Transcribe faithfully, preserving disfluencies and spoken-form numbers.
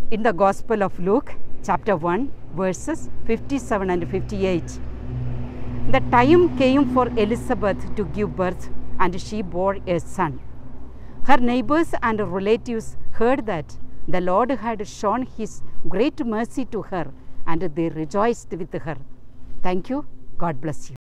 in the Gospel of Luke, chapter one, verses fifty-seven and fifty-eight. The time came for Elizabeth to give birth, and she bore a son. Her neighbors and relatives heard that the Lord had shown His great mercy to her, and they rejoiced with her. Thank you. God bless you.